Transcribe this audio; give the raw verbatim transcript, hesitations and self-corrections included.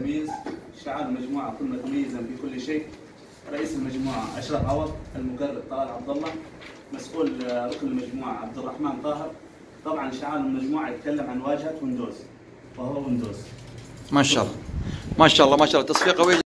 تمييز، شعار المجموعة كنا متميزا في كل شيء. رئيس المجموعة أشرف عوض، المقرر طلال عبد الله، مسؤول ركن المجموعة عبد الرحمن طاهر. طبعا شعار المجموعة يتكلم عن واجهة ويندوز، وهو ويندوز. ما شاء الله ما شاء الله ما شاء الله، تصفيق قوي.